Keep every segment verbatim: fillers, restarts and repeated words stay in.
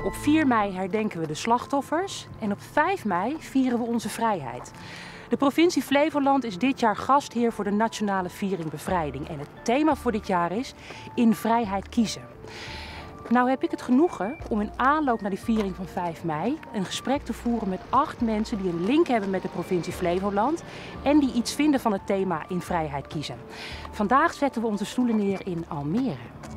Op vier mei herdenken we de slachtoffers en op vijf mei vieren we onze vrijheid. De provincie Flevoland is dit jaar gastheer voor de Nationale Viering Bevrijding. En het thema voor dit jaar is In Vrijheid Kiezen. Nou heb ik het genoegen om in aanloop naar die viering van vijf mei een gesprek te voeren met acht mensen die een link hebben met de provincie Flevoland en die iets vinden van het thema In Vrijheid Kiezen. Vandaag zetten we onze stoelen neer in Almere.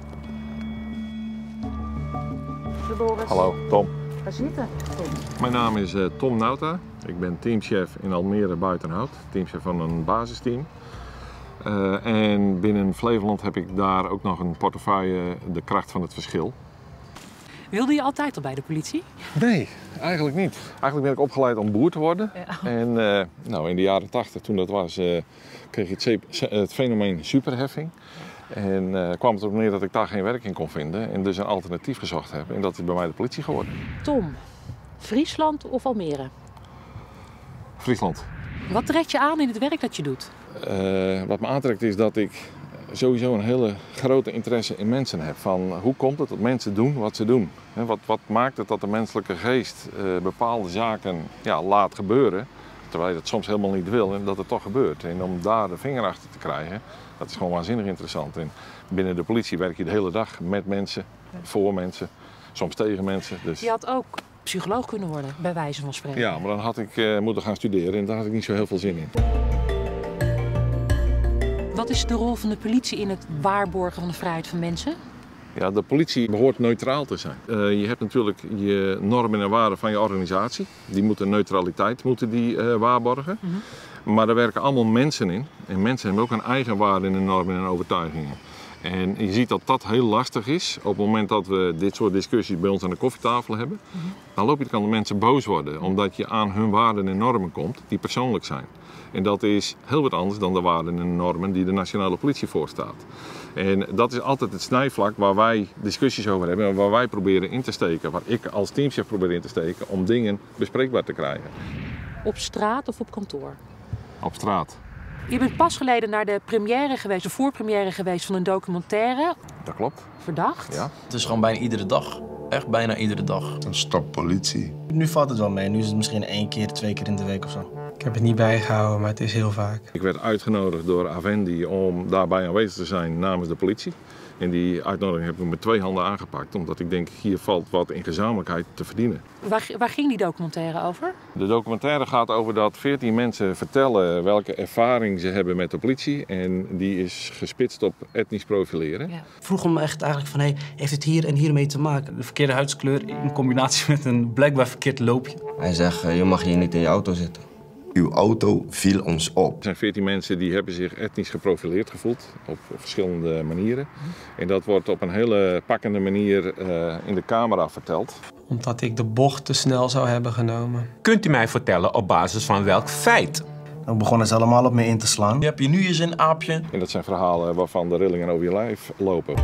Hallo, Tom. Waar zitten, Tom? Mijn naam is uh, Tom Nauta. Ik ben teamchef in Almere Buitenhout, teamchef van een basisteam. Uh, en binnen Flevoland heb ik daar ook nog een portefeuille, de kracht van het verschil. Wilde je altijd al bij de politie? Nee, eigenlijk niet. Eigenlijk ben ik opgeleid om boer te worden. Ja. En uh, nou, in de jaren tachtig, toen dat was, uh, kreeg je het, het fenomeen superheffing. En uh, kwam het erop neer dat ik daar geen werk in kon vinden en dus een alternatief gezocht heb. En dat is bij mij de politie geworden. Tom, Friesland of Almere? Friesland. Wat trekt je aan in het werk dat je doet? Uh, wat me aantrekt is dat ik sowieso een hele grote interesse in mensen heb. Van hoe komt het dat mensen doen wat ze doen? He, wat, wat maakt het dat de menselijke geest uh, bepaalde zaken ja, laat gebeuren, terwijl je dat soms helemaal niet wil en dat het toch gebeurt. En om daar de vinger achter te krijgen, dat is gewoon waanzinnig interessant. En binnen de politie werk je de hele dag met mensen, voor mensen, soms tegen mensen. Dus... Je had ook psycholoog kunnen worden, bij wijze van spreken. Ja, maar dan had ik uh, moeten gaan studeren en daar had ik niet zo heel veel zin in. Wat is de rol van de politie in het waarborgen van de vrijheid van mensen? Ja, de politie behoort neutraal te zijn. Uh, je hebt natuurlijk je normen en waarden van je organisatie. Die moeten neutraliteit moeten die, uh, waarborgen. Mm-hmm. Maar er werken allemaal mensen in. En mensen hebben ook een eigen waarde in de normen en overtuigingen. En je ziet dat dat heel lastig is. Op het moment dat we dit soort discussies bij ons aan de koffietafel hebben, mm-hmm. dan loop je de kant dat mensen boos worden. Omdat je aan hun waarden en normen komt die persoonlijk zijn. En dat is heel wat anders dan de waarden en normen die de nationale politie voorstaat. En dat is altijd het snijvlak waar wij discussies over hebben en waar wij proberen in te steken. Waar ik als teamchef probeer in te steken om dingen bespreekbaar te krijgen. Op straat of op kantoor? Op straat. Je bent pas geleden naar de première geweest, de voorpremière geweest van een documentaire. Dat klopt. Verdacht? Ja. Het is gewoon bijna iedere dag. Echt bijna iedere dag. Een stap politie. Nu valt het wel mee. Nu is het misschien één keer, twee keer in de week of zo. Ik heb het niet bijgehouden, maar het is heel vaak. Ik werd uitgenodigd door Avendi om daarbij aanwezig te zijn namens de politie. En die uitnodiging heb ik met twee handen aangepakt, omdat ik denk hier valt wat in gezamenlijkheid te verdienen. Waar, waar ging die documentaire over? De documentaire gaat over dat veertien mensen vertellen welke ervaring ze hebben met de politie. En die is gespitst op etnisch profileren. Ja. Ik vroeg hem echt eigenlijk van, hey, heeft het hier en hiermee te maken? De verkeerde huidskleur in combinatie met een blijkbaar verkeerd loopje. Hij zegt, je mag hier niet in je auto zitten. Uw auto viel ons op. Er zijn veertien mensen die hebben zich etnisch geprofileerd gevoeld op verschillende manieren. En dat wordt op een hele pakkende manier uh, in de camera verteld. Omdat ik de bocht te snel zou hebben genomen. Kunt u mij vertellen op basis van welk feit? Dan begonnen ze allemaal op me in te slaan. Je hebt je nu eens een aapje. En dat zijn verhalen waarvan de rillingen over je lijf lopen.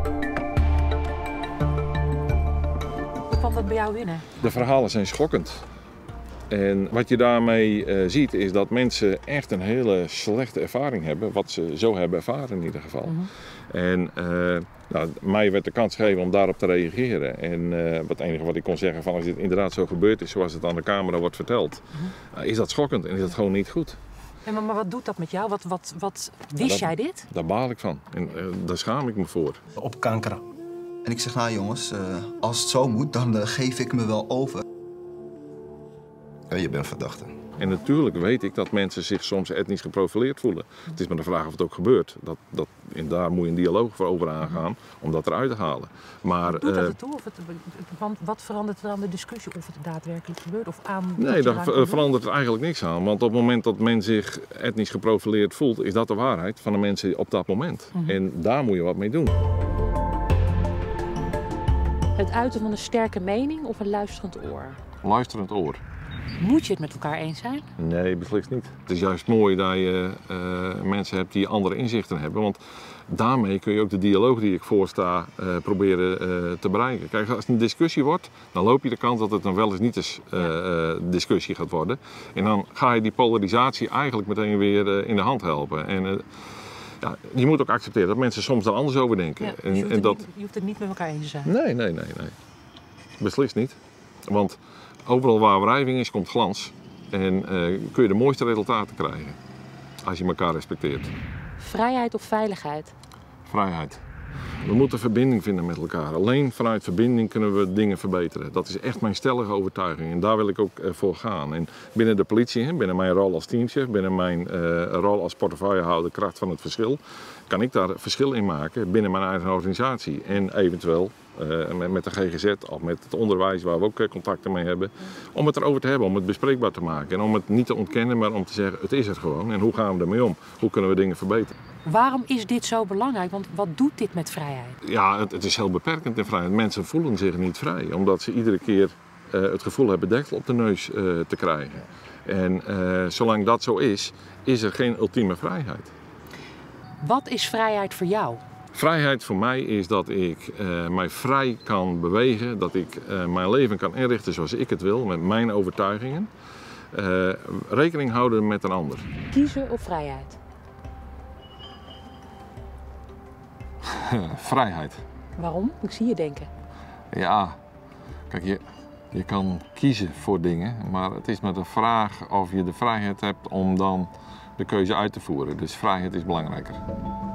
Hoe kwam dat bij jou binnen? De verhalen zijn schokkend. En wat je daarmee uh, ziet is dat mensen echt een hele slechte ervaring hebben, wat ze zo hebben ervaren in ieder geval. Mm-hmm. En uh, nou, mij werd de kans gegeven om daarop te reageren. En uh, het enige wat ik kon zeggen van als dit inderdaad zo gebeurd is zoals het aan de camera wordt verteld, mm-hmm. uh, is dat schokkend en is dat gewoon niet goed. En maar, maar wat doet dat met jou? Wat, wat, wat wist ja, dat, jij dit? Daar baal ik van en uh, daar schaam ik me voor. Op kanker. En ik zeg, nou jongens, uh, als het zo moet, dan uh, geef ik me wel over. Ja, je bent verdachte. En natuurlijk weet ik dat mensen zich soms etnisch geprofileerd voelen. Het is maar de vraag of het ook gebeurt. Dat, dat, en daar moet je een dialoog voor over aangaan om dat eruit te halen. Maar, Doet dat uh, ertoe? Of het, want wat verandert er aan de discussie? Of het daadwerkelijk gebeurt? Of aan nee, daar ver, verandert er eigenlijk niks aan. Want op het moment dat men zich etnisch geprofileerd voelt, is dat de waarheid van de mensen op dat moment. Mm-hmm. En daar moet je wat mee doen. Het uiten van een sterke mening of een luisterend oor? Luisterend oor. Moet je het met elkaar eens zijn? Nee, beslist niet. Het is juist mooi dat je uh, mensen hebt die andere inzichten hebben. Want daarmee kun je ook de dialoog die ik voorsta uh, proberen uh, te bereiken. Kijk, als het een discussie wordt, dan loop je de kans dat het dan wel eens niet eens uh, uh, discussie gaat worden. En dan ga je die polarisatie eigenlijk meteen weer uh, in de hand helpen. En, uh, ja, je moet ook accepteren dat mensen soms er anders over denken. Ja, dus en, je, hoeft en dat... niet, je hoeft het niet met elkaar eens te zijn? Nee, nee, nee, nee. beslist niet. Want overal waar wrijving is, komt glans. En uh, kun je de mooiste resultaten krijgen. Als je elkaar respecteert. Vrijheid of veiligheid? Vrijheid. We moeten verbinding vinden met elkaar. Alleen vanuit verbinding kunnen we dingen verbeteren. Dat is echt mijn stellige overtuiging en daar wil ik ook uh, voor gaan. En binnen de politie, binnen mijn rol als teamchef, binnen mijn uh, rol als portefeuillehouder kracht van het verschil, kan ik daar verschil in maken binnen mijn eigen organisatie. En eventueel uh, met, met de G G Z of met het onderwijs waar we ook uh, contacten mee hebben. Om het erover te hebben, om het bespreekbaar te maken. En om het niet te ontkennen, maar om te zeggen het is er gewoon. En hoe gaan we ermee om? Hoe kunnen we dingen verbeteren? Waarom is dit zo belangrijk? Want wat doet dit met vrijheid? Ja, het, het is heel beperkend in vrijheid. Mensen voelen zich niet vrij, omdat ze iedere keer uh, het gevoel hebben deksel op de neus uh, te krijgen. En uh, zolang dat zo is, is er geen ultieme vrijheid. Wat is vrijheid voor jou? Vrijheid voor mij is dat ik uh, mij vrij kan bewegen, dat ik uh, mijn leven kan inrichten zoals ik het wil, met mijn overtuigingen. Uh, rekening houden met een ander. Kiezen of vrijheid? Vrijheid. Waarom? Ik zie je denken. Ja, kijk, je, je kan kiezen voor dingen, maar het is maar de vraag of je de vrijheid hebt om dan de keuze uit te voeren. Dus vrijheid is belangrijker.